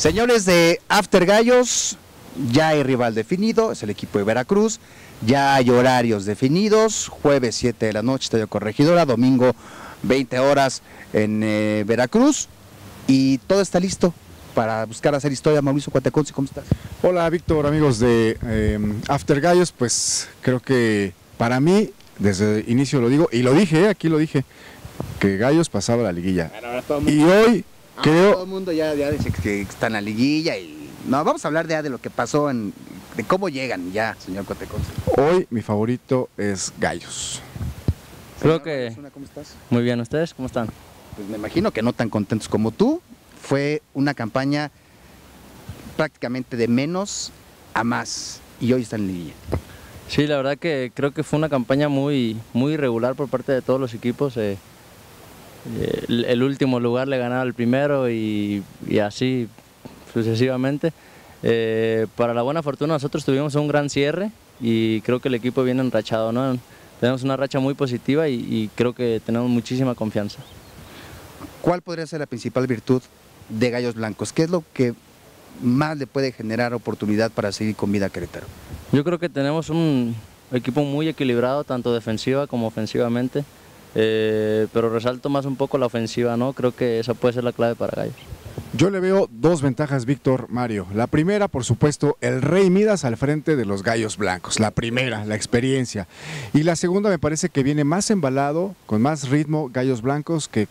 Señores de After Gallos, ya hay rival definido, es el equipo de Veracruz, ya hay horarios definidos, jueves 7 de la noche, Estadio Corregidora, domingo 20 horas en Veracruz, y todo está listo para buscar hacer historia. Mauricio Cuateconce, ¿cómo estás? Hola Víctor, amigos de After Gallos, pues creo que para mí, desde el inicio lo digo, y lo dije, aquí lo dije, que Gallos pasaba la liguilla. Y hoy creo... Todo el mundo ya dice que está en la liguilla y... No, vamos a hablar de lo que pasó, de cómo llegan ya, señor Cuateconce. Hoy mi favorito es Gallos. Creo que... ¿Cómo estás? Muy bien, ¿ustedes cómo están? Pues me imagino que no tan contentos como tú. Fue una campaña prácticamente de menos a más y hoy está en liguilla. Sí, la verdad que creo que fue una campaña muy irregular por parte de todos los equipos. El último lugar le ganaba al primero y así sucesivamente. Para la buena fortuna nosotros tuvimos un gran cierre y creo que el equipo viene enrachado, ¿no? Tenemos una racha muy positiva y creo que tenemos muchísima confianza. ¿Cuál podría ser la principal virtud de Gallos Blancos? ¿Qué es lo que más le puede generar oportunidad para seguir con vida a Querétaro? Yo creo que tenemos un equipo muy equilibrado, tanto defensiva como ofensivamente, pero resalto más un poco la ofensiva, ¿no? Creo que esa puede ser la clave para Gallos. Yo le veo dos ventajas, Víctor, Mario. La primera, por supuesto, el Rey Midas al frente de los Gallos Blancos. La primera, la experiencia. Y la segunda me parece que viene más embalado, con más ritmo, Gallos Blancos que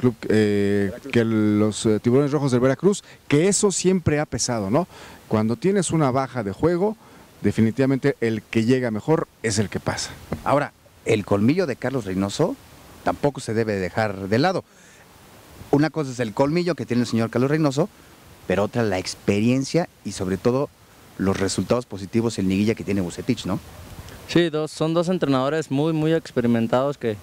los Tiburones Rojos del Veracruz, que eso siempre ha pesado, ¿no? Cuando tienes una baja de juego, definitivamente el que llega mejor es el que pasa. Ahora, el colmillo de Carlos Reynoso tampoco se debe dejar de lado. Una cosa es el colmillo que tiene el señor Carlos Reynoso, pero otra la experiencia y sobre todo los resultados positivos en liguilla que tiene Vucetich, ¿no? Sí, son dos entrenadores muy experimentados que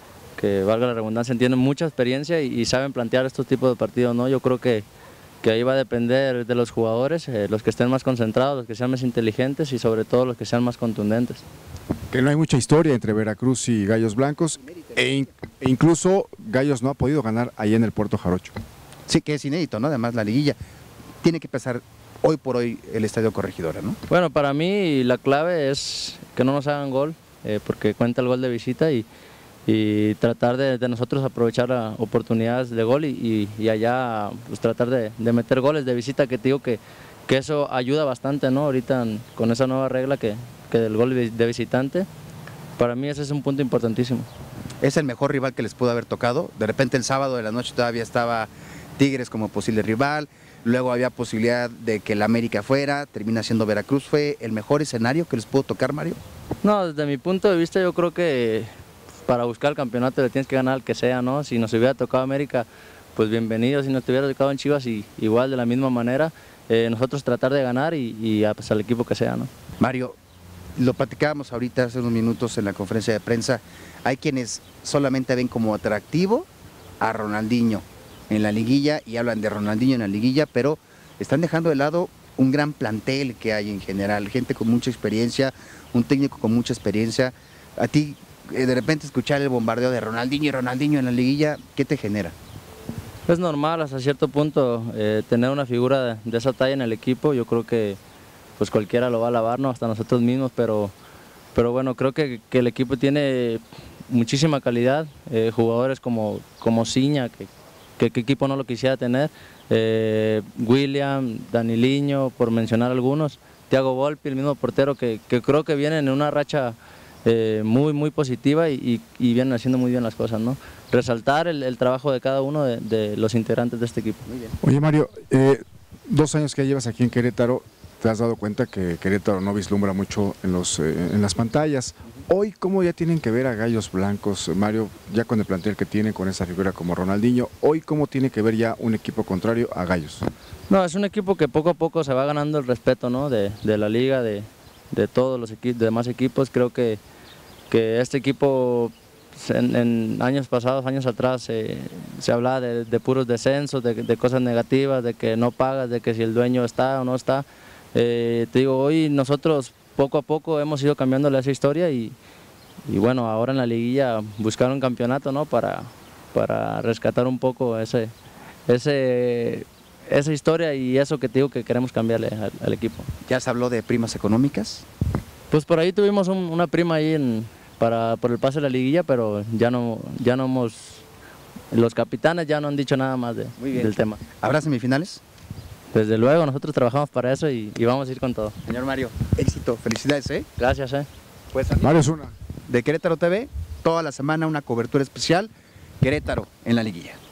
valga la redundancia, tienen mucha experiencia y saben plantear estos tipos de partidos, ¿no? Yo creo que ahí va a depender de los jugadores, los que estén más concentrados, los que sean más inteligentes y sobre todo los que sean más contundentes. Que no hay mucha historia entre Veracruz y Gallos Blancos e incluso Gallos no ha podido ganar ahí en el Puerto Jarocho. Sí, que es inédito, ¿no? Además la liguilla tiene que pasar hoy por hoy el Estadio Corregidora, ¿no? Bueno, para mí la clave es que no nos hagan gol, porque cuenta el gol de visita y tratar de nosotros aprovechar oportunidades de gol y allá pues, tratar de meter goles de visita, que te digo que eso ayuda bastante, ¿no? Ahorita con esa nueva regla que del gol de visitante, para mí ese es un punto importantísimo. Es el mejor rival que les pudo haber tocado. De repente el sábado de la noche todavía estaba Tigres como posible rival, luego había posibilidad de que el América fuera, termina siendo Veracruz. ¿Fue el mejor escenario que les pudo tocar, Mario? No, desde mi punto de vista yo creo que para buscar el campeonato le tienes que ganar al que sea, ¿no? Si nos hubiera tocado América, pues bienvenido. Si nos hubiera tocado en Chivas, igual de la misma manera, nosotros tratar de ganar y pues, al equipo que sea, ¿no? Mario, lo platicábamos ahorita hace unos minutos en la conferencia de prensa, hay quienes solamente ven como atractivo a Ronaldinho en la liguilla y hablan de Ronaldinho en la liguilla, pero están dejando de lado un gran plantel que hay en general, gente con mucha experiencia, un técnico con mucha experiencia. A ti, de repente escuchar el bombardeo de Ronaldinho en la liguilla, ¿qué te genera? Es normal hasta cierto punto tener una figura de esa talla en el equipo. Yo creo que pues cualquiera lo va a alabar, ¿no? Hasta nosotros mismos, pero bueno, creo que el equipo tiene muchísima calidad, jugadores como Ciña, que equipo no lo quisiera tener, William, Daniliño, por mencionar algunos, Thiago Volpi, el mismo portero, que creo que vienen en una racha muy positiva y vienen haciendo muy bien las cosas, ¿no? Resaltar el trabajo de cada uno de los integrantes de este equipo. Muy bien. Oye Mario, 2 años que llevas aquí en Querétaro, te has dado cuenta que Querétaro no vislumbra mucho en las pantallas. Hoy, ¿cómo ya tienen que ver a Gallos Blancos, Mario, ya con el plantel que tienen, con esa figura como Ronaldinho? Hoy, ¿cómo tiene que ver ya un equipo contrario a Gallos? No, es un equipo que poco a poco se va ganando el respeto, ¿no? de la liga, de todos los demás equipos. Creo que este equipo en años pasados, años atrás, se hablaba de puros descensos, de cosas negativas, de que no pagas, de que si el dueño está o no está. Te digo, hoy nosotros poco a poco hemos ido cambiándole esa historia y bueno, ahora en la liguilla buscar un campeonato, ¿no? para rescatar un poco ese esa historia y eso que te digo que queremos cambiarle al equipo. ¿Ya se habló de primas económicas? Pues por ahí tuvimos una prima ahí por el pase de la liguilla, pero ya no hemos, los capitanes ya no han dicho nada más del tema. ¿Habrá semifinales? Desde luego, nosotros trabajamos para eso y vamos a ir con todo. Señor Mario, éxito, felicidades, ¿eh? Gracias, Pues Mario Zuna. de Querétaro TV, toda la semana una cobertura especial, Querétaro en la liguilla.